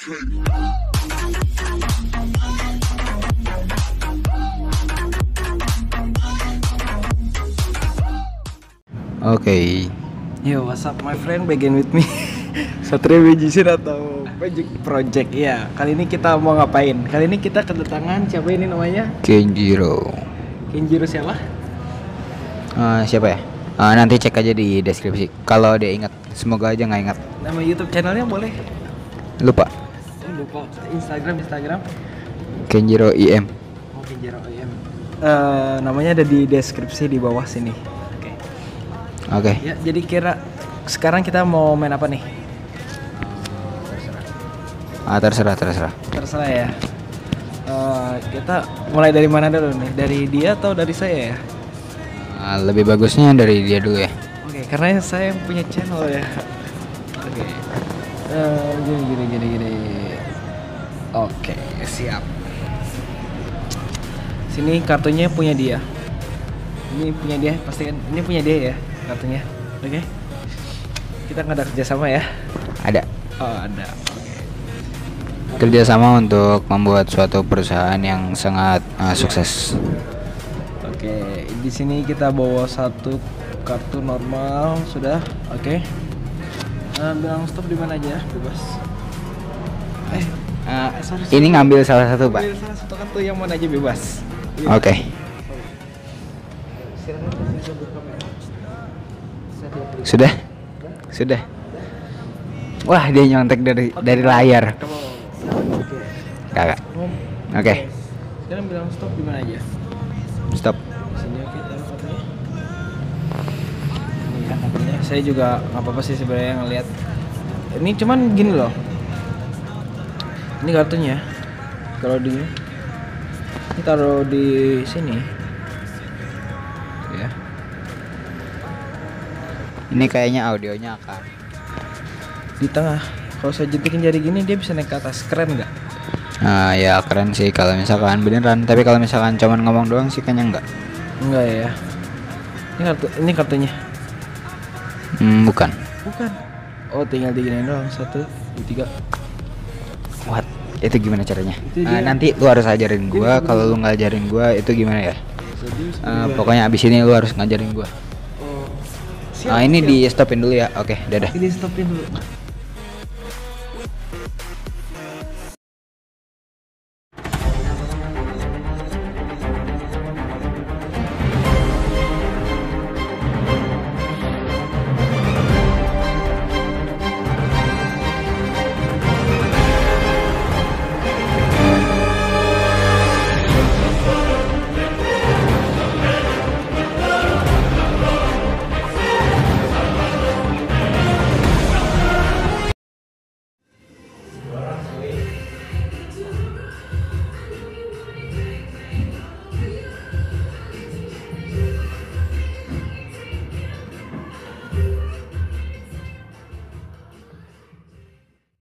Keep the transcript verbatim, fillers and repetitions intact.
Oke. Yo, what's up my friend, begin with me. Satria Magician atau Magic Project. Ya, kali ini kita mau ngapain? Kali ini kita kedatangan siapa ini namanya? Kenjiro. Kenjiro siapa? Uh, siapa ya? Uh, nanti cek aja di deskripsi. Kalau dia ingat, semoga aja nggak ingat. Nama YouTube channelnya boleh? Lupa. Oh, lupa. Instagram, Instagram. Kenjiro I M. Oh, Kenjiro I M. Uh, namanya ada di deskripsi di bawah sini. Oke. Oke. Okay. Ya, jadi kira sekarang kita mau main apa nih? Ah, terserah, terserah. Terserah ya. Uh, kita mulai dari mana dulu nih? Dari dia atau dari saya ya? Uh, lebih bagusnya dari dia dulu ya. Oke, okay, karena saya yang punya channel ya. Oke. Okay. Uh, gini gini gini gini. Oke, okay, siap. Sini kartunya punya dia. Ini punya dia, pastikan ini punya dia ya kartunya. Oke. Okay? Kita nggak ada kerjasama ya? Ada. Oh, ada. Kerjasama untuk membuat suatu perusahaan yang sangat uh, sukses. Oke, di sini kita bawa satu kartu normal sudah. Oke. Uh, bilang stop di mana aja, bebas. Eh, uh, sorry, sorry. Ini ngambil salah satu, Pak. Ngambil salah satu kartu yang mana aja bebas. Oke. Okay. Sudah? Sudah. Wah, dia nyontek dari okay. dari layar. Kakak. Oke. Okay. Sekarang bilang stop di mana aja? Stop. Sini oke, taruh kartunya. Ini kan kartunya. Saya juga nggak apa-apa sih sebenarnya ngelihat. Ini cuman gini loh. Ini kartunya. Kalau di ini taruh di sini. Ya. Ini kayaknya audionya akan di tengah. Kalau saya jentikin jari gini dia bisa naik ke atas. Keren nggak? Nah, ya keren sih kalau misalkan beneran, tapi kalau misalkan cuman ngomong doang sih kayaknya enggak. Enggak ya. Ini kartu, ini kartunya. Hmm, bukan. Bukan. Oh, tinggal diginiin doang. Satu, dua, tiga. What? Itu gimana caranya? Itu uh, nanti lu harus ajarin gua. Kalau lu nggak ajarin gua itu gimana ya? Uh, pokoknya abis ini lu harus ngajarin gua. Oh. Siap, uh, ini siap. Di stopin dulu ya. Oke, dadah. Ini stopin dulu.